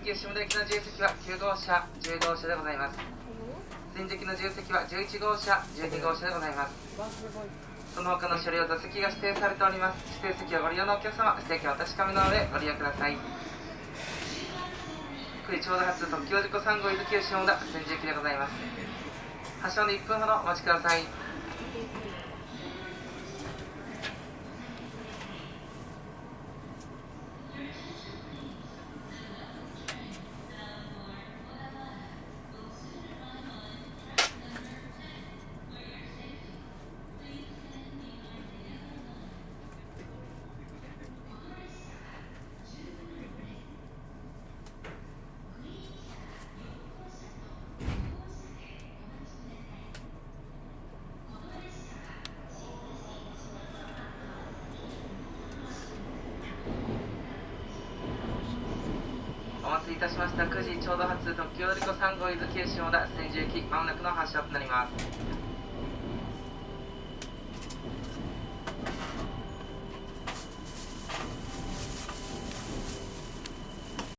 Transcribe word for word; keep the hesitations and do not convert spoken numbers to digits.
駅下田行きの自由席はきゅう号車、じゅう号車でございます。新宿の自由席はじゅういち号車、じゅうに号車でございます。その他の車両座席が指定されております。指定席をご利用のお客様、指定券をお確かめの上ご利用ください。くじちょうど発特急事故さん号伊豆急下田千住行きでございます。発車のいっぷんほどお待ちください。お待たせいたしました。くじちょうど発特急事故さん号伊豆急下田千住行き、まもなくの発車となります。